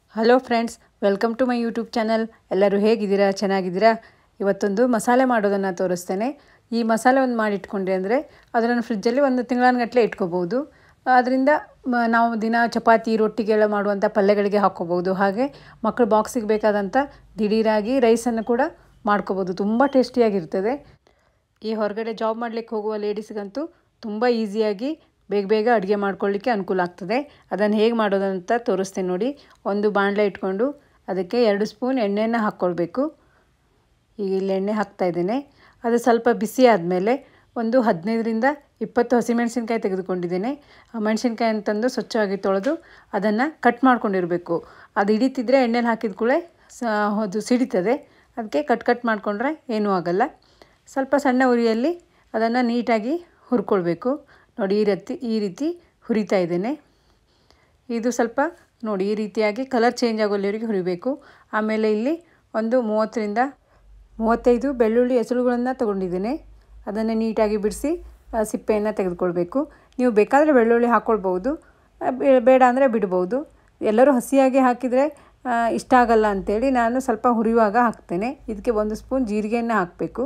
Hello friends, welcome to my YouTube channel. ಎಲ್ಲರೂ ಹೇಗಿದ್ದೀರಾ? ಚೆನ್ನಾಗಿದ್ದೀರಾ? ಇವತ್ತೊಂದು ಮಸಾಲೆ ಮಾಡೋದನ್ನು ತೋರಿಸ್ತೇನೆ. ಈ ಮಸಾಲೆ ಒಂದು ಮಾಡಿಟ್ಕೊಂಡ್ರೆ ಅಂದರೆ ಅದನ್ನು ಫ್ರಿಜ್ಜಲ್ಲಿ ಒಂದು ತಿಂಗಳಾನ್ಗಟ್ಟಲೆ ಇಟ್ಕೋಬೋದು. ಅದರಿಂದ ನಾವು ದಿನ ಚಪಾತಿ ರೊಟ್ಟಿಗೆಲ್ಲ ಮಾಡುವಂಥ ಪಲ್ಯಗಳಿಗೆ ಹಾಕ್ಕೋಬೋದು. ಹಾಗೆ ಮಕ್ಕಳು ಬಾಕ್ಸಿಗೆ ಬೇಕಾದಂಥ ದಿಢೀರಾಗಿ ರೈಸನ್ನು ಕೂಡ ಮಾಡ್ಕೋಬೋದು. ತುಂಬ ಟೇಸ್ಟಿಯಾಗಿರ್ತದೆ. ಈ ಹೊರಗಡೆ ಜಾಬ್ ಮಾಡಲಿಕ್ಕೆ ಹೋಗುವ ಲೇಡೀಸ್ಗಂತೂ ತುಂಬ ಈಸಿಯಾಗಿ ಬೇಗ ಅಡುಗೆ ಮಾಡ್ಕೊಳ್ಳಿಕ್ಕೆ ಅನುಕೂಲ ಆಗ್ತದೆ. ಅದನ್ನು ಹೇಗೆ ಮಾಡೋದಂತ ತೋರಿಸ್ತೀನಿ ನೋಡಿ. ಒಂದು ಬಾಣಲೆ ಇಟ್ಕೊಂಡು ಅದಕ್ಕೆ 2 ಸ್ಪೂನ್ ಎಣ್ಣೆಯನ್ನು ಹಾಕ್ಕೊಳ್ಬೇಕು. ಈಗ ಇಲ್ಲಿ ಎಣ್ಣೆ ಹಾಕ್ತಾಯಿದ್ದೇನೆ. ಅದು ಸ್ವಲ್ಪ ಬಿಸಿ ಆದಮೇಲೆ ಒಂದು 15ರಿಂದ 20 ಹಸಿಮೆಣಸಿನ್ಕಾಯಿ ತೆಗೆದುಕೊಂಡಿದ್ದೇನೆ. ಆ ಮೆಣಸಿನ್ಕಾಯಿ ಅಂತಂದು ಸ್ವಚ್ಛವಾಗಿ ತೊಳೆದು ಅದನ್ನು ಕಟ್ ಮಾಡ್ಕೊಂಡಿರಬೇಕು. ಅದು ಹಿಡಿತಿದ್ರೆ ಎಣ್ಣೆಲಿ ಹಾಕಿದ ಕೂಡಲೇ ಅದು ಸಿಡಿತದೆ. ಅದಕ್ಕೆ ಕಟ್ ಮಾಡಿಕೊಂಡ್ರೆ ಏನೂ ಆಗಲ್ಲ. ಸ್ವಲ್ಪ ಸಣ್ಣ ಉರಿಯಲ್ಲಿ ಅದನ್ನು ನೀಟಾಗಿ ಹುರ್ಕೊಳ್ಬೇಕು. ನೋಡಿ, ಈ ರೀತಿ ಹುರಿತಾ ಇದ್ದೇನೆ. ಇದು ಸ್ವಲ್ಪ ನೋಡಿ ಈ ರೀತಿಯಾಗಿ ಕಲರ್ ಚೇಂಜ್ ಆಗೋಲ್ಲಿವರೆಗೆ ಹುರಿಬೇಕು. ಆಮೇಲೆ ಇಲ್ಲಿ ಒಂದು 30ರಿಂದ 35 ಬೆಳ್ಳುಳ್ಳಿ ಎಸಳುಗಳನ್ನು ತೊಗೊಂಡಿದ್ದೇನೆ. ಅದನ್ನು ನೀಟಾಗಿ ಬಿಡಿಸಿ ಸಿಪ್ಪೆಯನ್ನು ತೆಗೆದುಕೊಳ್ಬೇಕು. ನೀವು ಬೇಕಾದರೆ ಬೆಳ್ಳುಳ್ಳಿ ಹಾಕ್ಕೊಳ್ಬೋದು, ಬೇಡ ಅಂದರೆ ಬಿಡ್ಬೋದು. ಎಲ್ಲರೂ ಹಸಿಯಾಗಿ ಹಾಕಿದರೆ ಇಷ್ಟ ಆಗಲ್ಲ ಅಂಥೇಳಿ ನಾನು ಸ್ವಲ್ಪ ಹುರಿಯುವಾಗ ಹಾಕ್ತೇನೆ. ಇದಕ್ಕೆ 1 ಸ್ಪೂನ್ ಜೀರಿಗೆಯನ್ನು ಹಾಕಬೇಕು.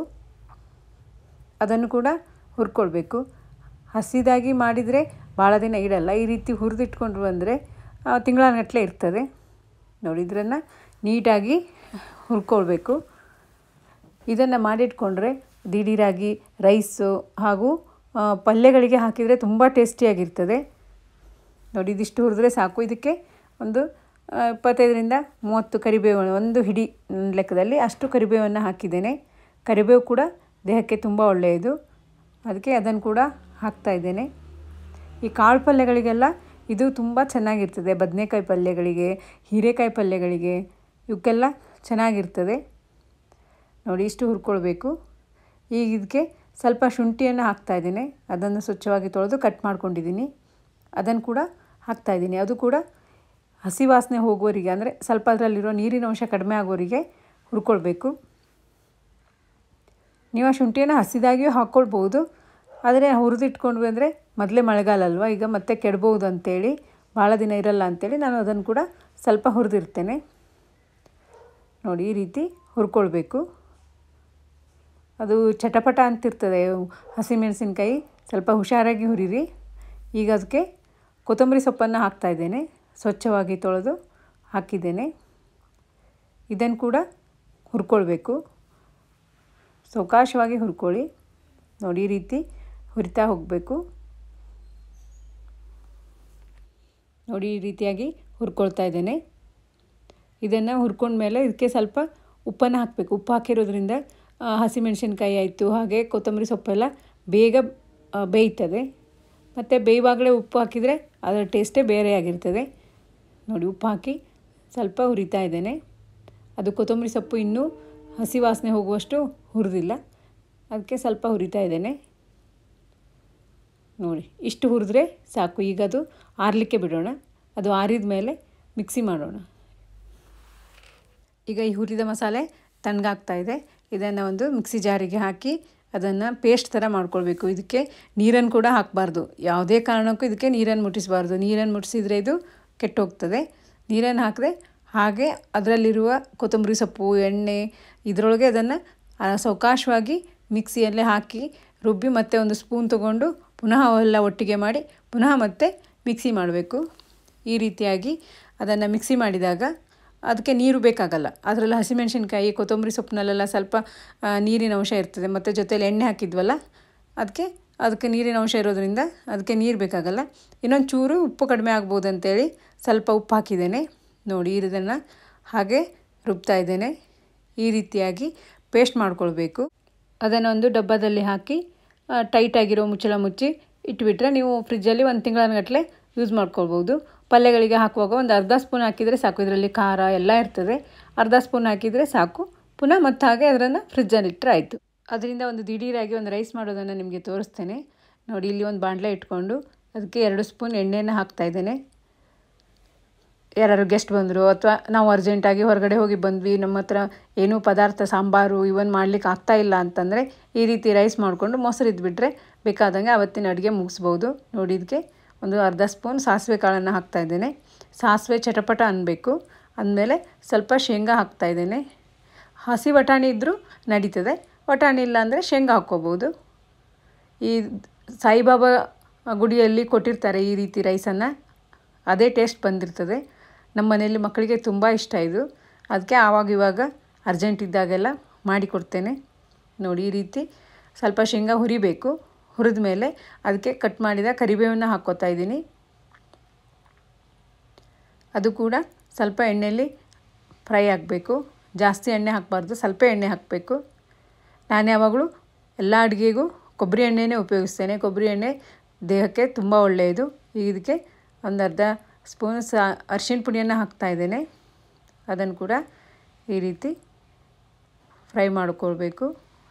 ಅದನ್ನು ಕೂಡ ಹುರ್ಕೊಳ್ಬೇಕು. ಹಸಿದಾಗಿ ಮಾಡಿದರೆ ಭಾಳ ದಿನ ಇಡಲ್ಲ. ಈ ರೀತಿ ಹುರಿದಿಟ್ಕೊಂಡ್ರು ಅಂದರೆ ತಿಂಗಳಾನ್ಗಟ್ಟಲೆ ಇರ್ತದೆ. ನೋಡಿ, ಇದನ್ನು ನೀಟಾಗಿ ಹುರ್ಕೊಳ್ಬೇಕು. ಇದನ್ನು ಮಾಡಿಟ್ಕೊಂಡ್ರೆ ದಿಢೀರಾಗಿ ರೈಸು ಹಾಗೂ ಪಲ್ಯಗಳಿಗೆ ಹಾಕಿದರೆ ತುಂಬ ಟೇಸ್ಟಿಯಾಗಿರ್ತದೆ. ನೋಡಿ, ಇದಿಷ್ಟು ಹುರಿದ್ರೆ ಸಾಕು. ಇದಕ್ಕೆ ಒಂದು 25ರಿಂದ 30 ಕರಿಬೇವು, ಒಂದು ಹಿಡಿ ಲೆಕ್ಕದಲ್ಲಿ ಅಷ್ಟು ಕರಿಬೇವನ್ನು ಹಾಕಿದ್ದೇನೆ. ಕರಿಬೇವು ಕೂಡ ದೇಹಕ್ಕೆ ತುಂಬ ಒಳ್ಳೆಯದು. ಅದಕ್ಕೆ ಅದನ್ನು ಕೂಡ ಹಾಕ್ತಾಯಿದ್ದೇನೆ. ಈ ಕಾಳು ಪಲ್ಯಗಳಿಗೆಲ್ಲ ಇದು ತುಂಬ ಚೆನ್ನಾಗಿರ್ತದೆ. ಬದನೆಕಾಯಿ ಪಲ್ಯಗಳಿಗೆ, ಹೀರೆಕಾಯಿ ಪಲ್ಯಗಳಿಗೆ ಇವಕ್ಕೆಲ್ಲ ಚೆನ್ನಾಗಿರ್ತದೆ. ನೋಡಿ, ಇಷ್ಟು ಹುರ್ಕೊಳ್ಬೇಕು. ಈಗ ಇದಕ್ಕೆ ಸ್ವಲ್ಪ ಶುಂಠಿಯನ್ನು ಹಾಕ್ತಾಯಿದ್ದೀನಿ. ಅದನ್ನು ಸ್ವಚ್ಛವಾಗಿ ತೊಳೆದು ಕಟ್ ಮಾಡ್ಕೊಂಡಿದ್ದೀನಿ. ಅದನ್ನು ಕೂಡ ಹಾಕ್ತಾಯಿದ್ದೀನಿ. ಅದು ಕೂಡ ಹಸಿ ವಾಸನೆ ಹೋಗೋರಿಗೆ, ಅಂದರೆ ಸ್ವಲ್ಪ ಅದರಲ್ಲಿರೋ ನೀರಿನ ಅಂಶ ಕಡಿಮೆ ಆಗೋರಿಗೆ ಹುರ್ಕೊಳ್ಬೇಕು. ನೀವು ಆ ಶುಂಠಿಯನ್ನು ಹಸಿದಾಗಿಯೂ ಹಾಕ್ಕೊಳ್ಬೋದು. ಆದರೆ ಹುರಿದಿಟ್ಕೊಂಡ್ವಿ ಅಂದರೆ ಮೊದಲೇ ಮಳೆಗಾಲ ಅಲ್ವ, ಈಗ ಮತ್ತೆ ಕೆಡ್ಬೋದು ಅಂಥೇಳಿ, ಭಾಳ ದಿನ ಇರಲ್ಲ ಅಂಥೇಳಿ ನಾನು ಅದನ್ನು ಕೂಡ ಸ್ವಲ್ಪ ಹುರಿದಿರ್ತೇನೆ. ನೋಡಿ, ಈ ರೀತಿ ಹುರ್ಕೊಳ್ಬೇಕು. ಅದು ಚಟಪಟ ಅಂತಿರ್ತದೆ ಹಸಿಮೆಣಸಿನ್ಕಾಯಿ, ಸ್ವಲ್ಪ ಹುಷಾರಾಗಿ ಹುರಿರಿ. ಈಗ ಅದಕ್ಕೆ ಕೊತ್ತಂಬರಿ ಸೊಪ್ಪನ್ನು ಹಾಕ್ತಾಯಿದ್ದೇನೆ. ಸ್ವಚ್ಛವಾಗಿ ತೊಳೆದು ಹಾಕಿದ್ದೇನೆ. ಇದನ್ನು ಕೂಡ ಹುರ್ಕೊಳ್ಬೇಕು. ಸಾವಕಾಶವಾಗಿ ಹುರ್ಕೊಳ್ಳಿ. ನೋಡಿ, ಈ ರೀತಿ ಹುರಿತಾ ಹೋಗಬೇಕು. ನೋಡಿ, ಈ ರೀತಿಯಾಗಿ ಹುರ್ಕೊಳ್ತಾ ಇದ್ದೇನೆ. ಇದನ್ನು ಹುರ್ಕೊಂಡ್ಮೇಲೆ ಇದಕ್ಕೆ ಸ್ವಲ್ಪ ಉಪ್ಪನ್ನು ಹಾಕಬೇಕು. ಉಪ್ಪು ಹಾಕಿರೋದ್ರಿಂದ ಹಸಿಮೆಣಸಿನ್ಕಾಯಿ ಆಯಿತು, ಹಾಗೆ ಕೊತ್ತಂಬರಿ ಸೊಪ್ಪೆಲ್ಲ ಬೇಗ ಬೇಯ್ತದೆ. ಮತ್ತು ಬೇಯುವಾಗಲೇ ಉಪ್ಪು ಹಾಕಿದರೆ ಅದರ ಟೇಸ್ಟೇ ಬೇರೆಯಾಗಿರ್ತದೆ. ನೋಡಿ, ಉಪ್ಪು ಹಾಕಿ ಸ್ವಲ್ಪ ಹುರಿತಾ ಇದ್ದೇನೆ. ಅದು ಕೊತ್ತಂಬರಿ ಸೊಪ್ಪು ಇನ್ನೂ ಹಸಿ ವಾಸನೆ ಹೋಗುವಷ್ಟು ಹುರಿದಿಲ್ಲ, ಅದಕ್ಕೆ ಸ್ವಲ್ಪ ಹುರಿತಾ ಇದ್ದೇನೆ. ನೋಡಿ, ಇಷ್ಟು ಹುರಿದ್ರೆ ಸಾಕು. ಈಗ ಅದು ಆರಲಿಕ್ಕೆ ಬಿಡೋಣ. ಅದು ಆರಿದ ಮೇಲೆ ಮಿಕ್ಸಿ ಮಾಡೋಣ. ಈಗ ಈ ಹುರಿದ ಮಸಾಲೆ ತಣ್ಣಗಾಗ್ತಾ ಇದೆ. ಇದನ್ನು ಒಂದು ಮಿಕ್ಸಿ ಜಾರಿಗೆ ಹಾಕಿ ಅದನ್ನು ಪೇಸ್ಟ್ ಥರ ಮಾಡ್ಕೊಳ್ಬೇಕು. ಇದಕ್ಕೆ ನೀರನ್ನು ಕೂಡ ಹಾಕಬಾರ್ದು. ಯಾವುದೇ ಕಾರಣಕ್ಕೂ ಇದಕ್ಕೆ ನೀರನ್ನು ಮುಟ್ಟಿಸಬಾರ್ದು. ನೀರನ್ನು ಮುಟ್ಟಿಸಿದರೆ ಇದು ಕೆಟ್ಟೋಗ್ತದೆ. ನೀರನ್ನು ಹಾಕಿದ್ರೆ ಹಾಗೆ ಅದರಲ್ಲಿರುವ ಕೊತ್ತಂಬರಿ ಸೊಪ್ಪು, ಎಣ್ಣೆ ಇದರೊಳಗೆ ಅದನ್ನು ಸಾವಕಾಶವಾಗಿ ಮಿಕ್ಸಿಯಲ್ಲೇ ಹಾಕಿ ರುಬ್ಬಿ ಮತ್ತೆ 1 ಸ್ಪೂನ್ ತೊಗೊಂಡು ಪುನಃ ಅವೆಲ್ಲ ಒಟ್ಟಿಗೆ ಮಾಡಿ ಪುನಃ ಮತ್ತೆ ಮಿಕ್ಸಿ ಮಾಡಬೇಕು. ಈ ರೀತಿಯಾಗಿ ಅದನ್ನು ಮಿಕ್ಸಿ ಮಾಡಿದಾಗ ಅದಕ್ಕೆ ನೀರು ಬೇಕಾಗಲ್ಲ. ಅದರಲ್ಲಿ ಹಸಿಮೆಣಸಿನ್ಕಾಯಿ, ಕೊತ್ತಂಬರಿ ಸೊಪ್ಪಿನಲ್ಲೆಲ್ಲ ಸ್ವಲ್ಪ ನೀರಿನ ಅಂಶ ಇರ್ತದೆ. ಮತ್ತು ಜೊತೆಯಲ್ಲಿ ಎಣ್ಣೆ ಹಾಕಿದ್ವಲ್ಲ, ಅದಕ್ಕೆ ನೀರಿನ ಅಂಶ ಇರೋದ್ರಿಂದ ಅದಕ್ಕೆ ನೀರು ಬೇಕಾಗಲ್ಲ. ಇನ್ನೊಂದು ಚೂರು ಉಪ್ಪು ಕಡಿಮೆ ಆಗ್ಬೋದು ಅಂತೇಳಿ ಸ್ವಲ್ಪ ಉಪ್ಪು ಹಾಕಿದ್ದೇನೆ. ನೋಡಿ, ಇದನ್ನು ಹಾಗೆ ರುಬ್ತಾ ಇದ್ದೇನೆ. ಈ ರೀತಿಯಾಗಿ ಪೇಸ್ಟ್ ಮಾಡ್ಕೊಳ್ಬೇಕು. ಅದನ್ನು ಒಂದು ಡಬ್ಬದಲ್ಲಿ ಹಾಕಿ ಟೈಟಾಗಿರೋ ಮುಚ್ಚಳ ಮುಚ್ಚಿ ಇಟ್ಬಿಟ್ರೆ ನೀವು ಫ್ರಿಜ್ಜಲ್ಲಿ 1 ತಿಂಗಳಾನ್ಗಟ್ಟಲೆ ಯೂಸ್ ಮಾಡ್ಕೊಳ್ಬೋದು. ಪಲ್ಯಗಳಿಗೆ ಹಾಕುವಾಗ ಒಂದು ಅರ್ಧ ಸ್ಪೂನ್ ಹಾಕಿದರೆ ಸಾಕು. ಇದರಲ್ಲಿ ಖಾರ ಎಲ್ಲ ಇರ್ತದೆ. ಅರ್ಧ ಸ್ಪೂನ್ ಹಾಕಿದರೆ ಸಾಕು. ಪುನಃ ಮತ್ತೆ ಹಾಗೆ ಅದನ್ನು ಫ್ರಿಜ್ಜಲ್ಲಿ ಇಟ್ಟರೆ ಆಯಿತು. ಅದರಿಂದ ಒಂದು ದಿಢೀರಾಗಿ ಒಂದು ರೈಸ್ ಮಾಡೋದನ್ನು ನಿಮಗೆ ತೋರಿಸ್ತೇನೆ. ನೋಡಿ, ಇಲ್ಲಿ ಒಂದು ಬಾಣಲೆ ಇಟ್ಕೊಂಡು ಅದಕ್ಕೆ 2 ಸ್ಪೂನ್ ಎಣ್ಣೆಯನ್ನು ಹಾಕ್ತಾಯಿದ್ದೇನೆ. ಯಾರು ಗೆಸ್ಟ್ ಬಂದರು ಅಥವಾ ನಾವು ಅರ್ಜೆಂಟಾಗಿ ಹೊರಗಡೆ ಹೋಗಿ ಬಂದ್ವಿ, ನಮ್ಮ ಹತ್ರ ಏನೂ ಪದಾರ್ಥ ಸಾಂಬಾರು ಇವನ್ ಮಾಡಲಿಕ್ಕೆ ಆಗ್ತಾಯಿಲ್ಲ ಅಂತಂದರೆ ಈ ರೀತಿ ರೈಸ್ ಮಾಡಿಕೊಂಡು ಮೊಸರು ಇದ್ಬಿಟ್ರೆ ಬೇಕಾದಂಗೆ ಆವತ್ತಿನ ಅಡುಗೆ ಮುಗಿಸ್ಬೋದು. ನೋಡಿ, ಇದಕ್ಕೆ ಒಂದು ಅರ್ಧ ಸ್ಪೂನ್ ಸಾಸಿವೆ ಕಾಳನ್ನು ಹಾಕ್ತಾಯಿದ್ದೇನೆ. ಸಾಸಿವೆ ಚಟಪಟ ಅನ್ನಬೇಕು. ಅಂದಮೇಲೆ ಸ್ವಲ್ಪ ಶೇಂಗಾ ಹಾಕ್ತಾಯಿದ್ದೇನೆ. ಹಸಿ ಬಟಾಣಿ ಇದ್ದರೂ ನಡೀತದೆ, ಬಟಾಣಿ ಇಲ್ಲ ಅಂದರೆ ಶೇಂಗಾ ಹಾಕ್ಕೋಬೋದು. ಈ ಸಾಯಿಬಾಬಾ ಗುಡಿಯಲ್ಲಿ ಕೊಟ್ಟಿರ್ತಾರೆ ಈ ರೀತಿ ರೈಸನ್ನು, ಅದೇ ಟೇಸ್ಟ್ ಬಂದಿರ್ತದೆ. ನಮ್ಮ ಮನೆಯಲ್ಲಿ ಮಕ್ಕಳಿಗೆ ತುಂಬ ಇಷ್ಟ ಇದು, ಅದಕ್ಕೆ ಆವಾಗಿವಾಗ ಅರ್ಜೆಂಟ್ ಇದ್ದಾಗೆಲ್ಲ ಮಾಡಿಕೊಡ್ತೇನೆ. ನೋಡಿ ಈ ರೀತಿ ಸ್ವಲ್ಪ ಶೇಂಗಾ ಹುರಿಬೇಕು. ಹುರಿದ ಮೇಲೆ ಅದಕ್ಕೆ ಕಟ್ ಮಾಡಿದ ಕರಿಬೇವನ್ನು ಹಾಕ್ಕೋತಾ ಇದ್ದೀನಿ. ಅದು ಕೂಡ ಸ್ವಲ್ಪ ಎಣ್ಣೆಯಲ್ಲಿ ಫ್ರೈ ಆಗಬೇಕು. ಜಾಸ್ತಿ ಎಣ್ಣೆ ಹಾಕಬಾರ್ದು, ಸ್ವಲ್ಪ ಎಣ್ಣೆ ಹಾಕಬೇಕು. ನಾನು ಯಾವಾಗಲೂ ಎಲ್ಲ ಅಡುಗೆಗೂ ಕೊಬ್ಬರಿ ಎಣ್ಣೆನೇ ಉಪಯೋಗಿಸ್ತೇನೆ. ಕೊಬ್ಬರಿ ಎಣ್ಣೆ ದೇಹಕ್ಕೆ ತುಂಬ ಒಳ್ಳೆಯದು. ಇದಕ್ಕೆ ಒಂದು ಅರ್ಧ ಸ್ಪೂನ್ ಅರಿಶಿಣ ಪುಡಿಯನ್ನು ಹಾಕ್ತಾಯಿದ್ದೇನೆ. ಅದನ್ನು ಕೂಡ ಈ ರೀತಿ ಫ್ರೈ ಮಾಡ್ಕೊಳ್ಬೇಕು.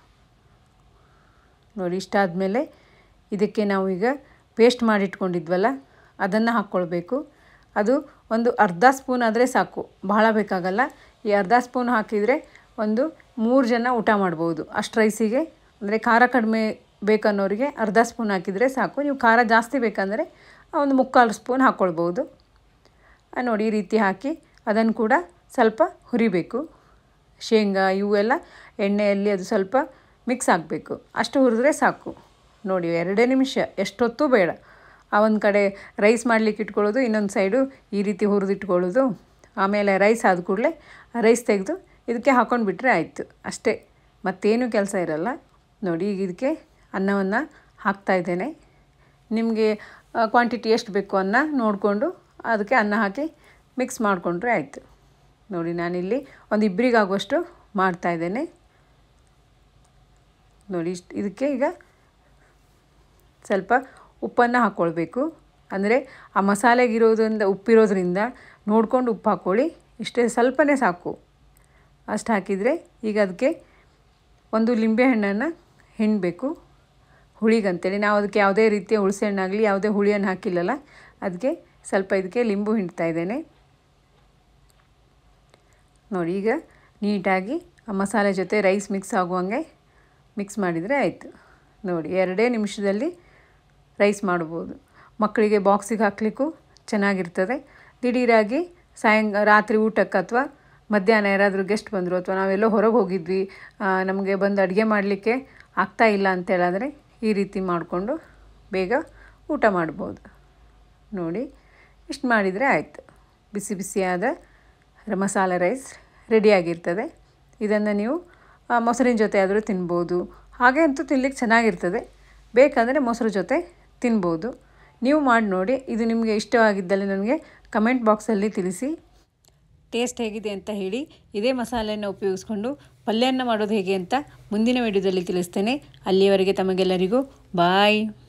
ನೋಡಿ ಇಷ್ಟಾದಮೇಲೆ ಇದಕ್ಕೆ ನಾವು ಈಗ ಪೇಸ್ಟ್ ಮಾಡಿಟ್ಕೊಂಡಿದ್ವಲ್ಲ ಅದನ್ನು ಹಾಕ್ಕೊಳ್ಬೇಕು. ಅದು ಒಂದು ಅರ್ಧ ಸ್ಪೂನ್ ಆದರೆ ಸಾಕು, ಬಹಳ ಬೇಕಾಗಲ್ಲ. ಈ ಅರ್ಧ ಸ್ಪೂನ್ ಹಾಕಿದರೆ ಒಂದು 3 ಜನ ಊಟ ಮಾಡ್ಬೋದು ಅಷ್ಟು ರೈಸಿಗೆ. ಅಂದರೆ ಖಾರ ಕಡಿಮೆ ಬೇಕನ್ನೋರಿಗೆ ಅರ್ಧ ಸ್ಪೂನ್ ಹಾಕಿದರೆ ಸಾಕು. ನೀವು ಖಾರ ಜಾಸ್ತಿ ಬೇಕಂದರೆ ಒಂದು 3/4 ಸ್ಪೂನ್ ಹಾಕ್ಕೊಳ್ಬೋದು. ನೋಡಿ ಈ ರೀತಿ ಹಾಕಿ ಅದನ್ನು ಕೂಡ ಸ್ವಲ್ಪ ಹುರಿಬೇಕು. ಶೇಂಗಾ ಇವೆಲ್ಲ ಎಣ್ಣೆಯಲ್ಲಿ ಅದು ಸ್ವಲ್ಪ ಮಿಕ್ಸ್ ಆಗಬೇಕು, ಅಷ್ಟು ಹುರಿದ್ರೆ ಸಾಕು. ನೋಡಿ 2 ನಿಮಿಷ, ಎಷ್ಟೊತ್ತೂ ಬೇಡ. ಒಂದು ಕಡೆ ರೈಸ್ ಮಾಡಲಿಕ್ಕೆ ಇಟ್ಕೊಳ್ಳೋದು, ಇನ್ನೊಂದು ಸೈಡು ಈ ರೀತಿ ಹುರಿದಿಟ್ಕೊಳ್ಳೋದು. ಆಮೇಲೆ ರೈಸ್ ಆದ ಕೂಡಲೇ ರೈಸ್ ತೆಗೆದು ಇದಕ್ಕೆ ಹಾಕ್ಕೊಂಡು ಬಿಟ್ಟರೆ ಆಯಿತು, ಅಷ್ಟೇ, ಮತ್ತೇನೂ ಕೆಲಸ ಇರಲ್ಲ. ನೋಡಿ ಈಗ ಇದಕ್ಕೆ ಅನ್ನವನ್ನು ಹಾಕ್ತಾಯಿದ್ದೇನೆ. ನಿಮಗೆ ಕ್ವಾಂಟಿಟಿ ಎಷ್ಟು ಬೇಕು ಅನ್ನ ನೋಡಿಕೊಂಡು ಅದಕ್ಕೆ ಅನ್ನ ಹಾಕಿ ಮಿಕ್ಸ್ ಮಾಡಿಕೊಂಡ್ರೆ ಆಯಿತು. ನೋಡಿ ನಾನಿಲ್ಲಿ ಒಂದು 2 ಮಾಡ್ತಾಯಿದ್ದೇನೆ. ನೋಡಿ ಇದಕ್ಕೆ ಈಗ ಸ್ವಲ್ಪ ಉಪ್ಪನ್ನು ಹಾಕ್ಕೊಳ್ಬೇಕು. ಅಂದರೆ ಆ ಮಸಾಲೆಗಿರೋದ್ರಿಂದ ಉಪ್ಪಿರೋದ್ರಿಂದ ನೋಡ್ಕೊಂಡು ಉಪ್ಪು ಹಾಕ್ಕೊಳ್ಳಿ. ಇಷ್ಟೇ, ಸ್ವಲ್ಪನೇ ಸಾಕು. ಅಷ್ಟು ಹಾಕಿದರೆ ಈಗ ಅದಕ್ಕೆ ಒಂದು ಲಿಂಬೆಹಣ್ಣನ್ನು ಹಿಂಡಬೇಕು ಹುಳಿಗಂತೇಳಿ. ನಾವು ಅದಕ್ಕೆ ಯಾವುದೇ ರೀತಿಯ ಹುಣಸೆ ಹಣ್ಣಾಗಲಿ ಯಾವುದೇ ಹುಳಿಯನ್ನು ಹಾಕಿಲ್ಲಲ್ಲ, ಅದಕ್ಕೆ ಸ್ವಲ್ಪ ಇದಕ್ಕೆ ಲಿಂಬು ಹಿಂಡ್ತಾ ಇದ್ದೇನೆ. ನೋಡಿ ಈಗ ನೀಟಾಗಿ ಆ ಮಸಾಲೆ ಜೊತೆ ರೈಸ್ ಮಿಕ್ಸ್ ಆಗುವಂಗೆ ಮಿಕ್ಸ್ ಮಾಡಿದರೆ ಆಯಿತು. ನೋಡಿ 2 ನಿಮಿಷದಲ್ಲಿ ರೈಸ್ ಮಾಡ್ಬೋದು. ಮಕ್ಕಳಿಗೆ ಬಾಕ್ಸಿಗೆ ಹಾಕಲಿಕ್ಕೂ ಚೆನ್ನಾಗಿರ್ತದೆ. ದಿಢೀರಾಗಿ ರಾತ್ರಿ ಊಟಕ್ಕೆ ಅಥವಾ ಮಧ್ಯಾಹ್ನ ಯಾರಾದರೂ ಗೆಸ್ಟ್ ಬಂದರು ಅಥವಾ ನಾವೆಲ್ಲೋ ಹೊರಗೆ ಹೋಗಿದ್ವಿ, ನಮಗೆ ಬಂದು ಅಡುಗೆ ಮಾಡಲಿಕ್ಕೆ ಆಗ್ತಾಯಿಲ್ಲ ಅಂತೇಳಿದ್ರೆ ಈ ರೀತಿ ಮಾಡಿಕೊಂಡು ಬೇಗ ಊಟ ಮಾಡ್ಬೋದು. ನೋಡಿ ಇಷ್ಟು ಮಾಡಿದರೆ ಆಯಿತು. ಬಿಸಿ ಬಿಸಿಯಾದ ಮಸಾಲೆ ರೈಸ್ ರೆಡಿಯಾಗಿರ್ತದೆ. ಇದನ್ನು ನೀವು ಮೊಸರಿನ ಜೊತೆ ಆದರೂ ತಿನ್ಬೋದು. ಹಾಗೆ ಅಂತೂ ತಿನ್ಲಿಕ್ಕೆ ಚೆನ್ನಾಗಿರ್ತದೆ. ಬೇಕಂದರೆ ಮೊಸರು ಜೊತೆ ತಿನ್ಬೋದು. ನೀವು ಮಾಡಿ ನೋಡಿ. ಇದು ನಿಮಗೆ ಇಷ್ಟವಾಗಿದ್ದಲ್ಲಿ ನನಗೆ ಕಮೆಂಟ್ ಬಾಕ್ಸಲ್ಲಿ ತಿಳಿಸಿ. ಟೇಸ್ಟ್ ಹೇಗಿದೆ ಅಂತ ಹೇಳಿ. ಇದೇ ಮಸಾಲೆಯನ್ನು ಉಪಯೋಗಿಸ್ಕೊಂಡು ಪಲ್ಯವನ್ನು ಮಾಡೋದು ಹೇಗೆ ಅಂತ ಮುಂದಿನ ವಿಡಿಯೋದಲ್ಲಿ ತಿಳಿಸ್ತೇನೆ. ಅಲ್ಲಿಯವರೆಗೆ ತಮಗೆಲ್ಲರಿಗೂ ಬಾಯ್.